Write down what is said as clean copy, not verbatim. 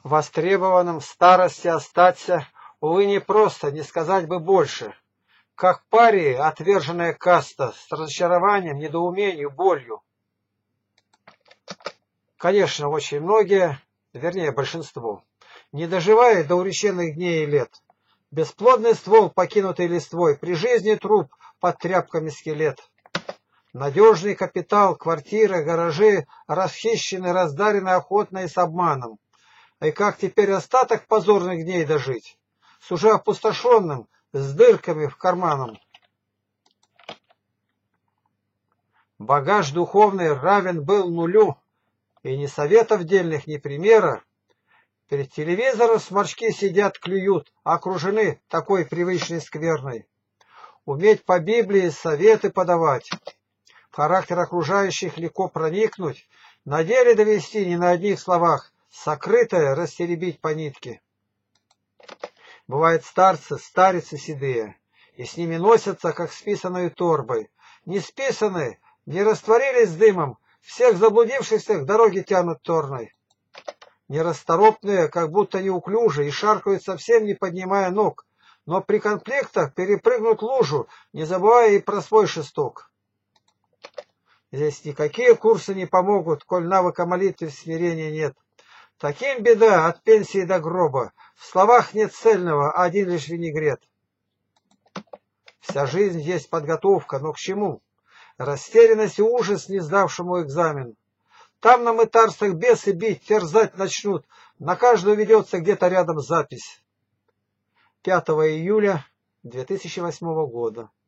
Востребованным в старости остаться, увы, непросто, не сказать бы больше. Как парии отверженная каста, с разочарованием, недоумением, болью. Конечно, очень многие, вернее большинство, не доживает до уреченных дней и лет. Бесплодный ствол, покинутый листвой, при жизни труп, под тряпками скелет. Надежный капитал, квартиры, гаражи расхищены, раздарены охотно и с обманом. И как теперь остаток позорных дней дожить? С уже опустошенным, с дырками в карманах. Багаж духовный равен был нулю, и ни советов дельных, ни примера. Перед телевизором сморчки сидят, клюют, окружены такой привычной скверной. Уметь по Библии советы подавать, в характер окружающих легко проникнуть, на деле довести не на одних словах, сокрытое растеребить по нитке. Бывают старцы, старицы седые, и с ними носятся, как с писаной торбой. Не списаны, не растворились с дымом, всех заблудившихся к дороге тянут торной. Нерасторопные, как будто неуклюжи, и шаркают совсем не поднимая ног, но при конфликтах перепрыгнут лужу, не забывая и про свой шесток. Здесь никакие курсы не помогут, коль навыка молитвы смирения нет. Таким беда от пенсии до гроба, в словах нет цельного, один лишь винегрет. Вся жизнь есть подготовка, но к чему? Растерянность и ужас, не сдавшему экзамен. Там на мытарствах бесы бить, терзать начнут, на каждую ведется где-то рядом запись. 5 июля 2008 года.